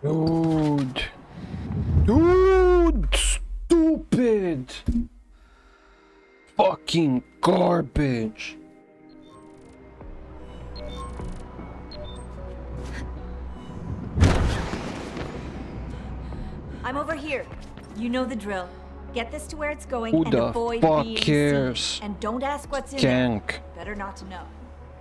Dude. Dude! Stupid! Fucking garbage! I'm over here. You know the drill. Get this to where it's going Who and the avoid fuck being cares? seen. And don't ask what's in Skank. there. Better not to know.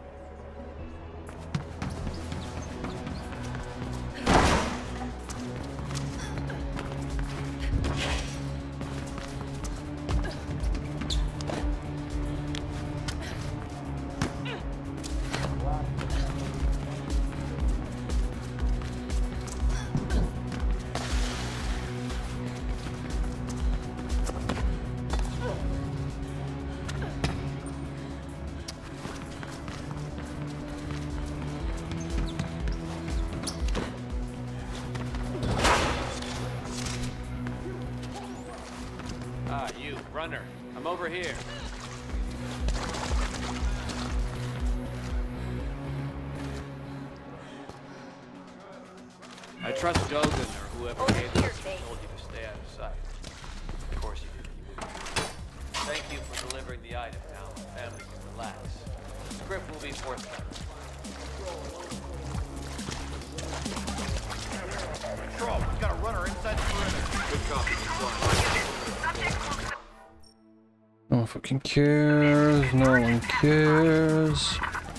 Ah, you, runner. I'm over here. I trust Dogen or whoever Over gave here, this Dave. told you to stay out of sight. Of course you did. Thank you for delivering the item. Now the family can relax. The script will be forthcoming. Control, we got a runner inside the perimeter. Good copy. No one fucking cares. No one cares.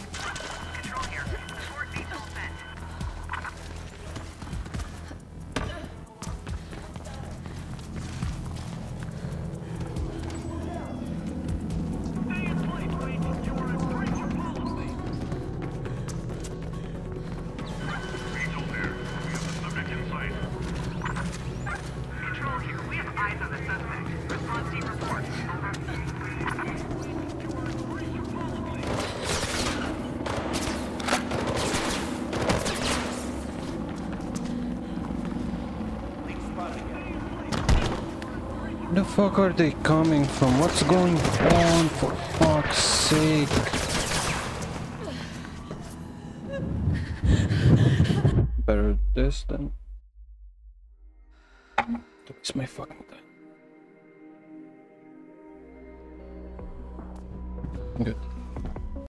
Where the fuck are they coming from? What's going on, for fuck's sake? Better this than... To waste my fucking time. Good.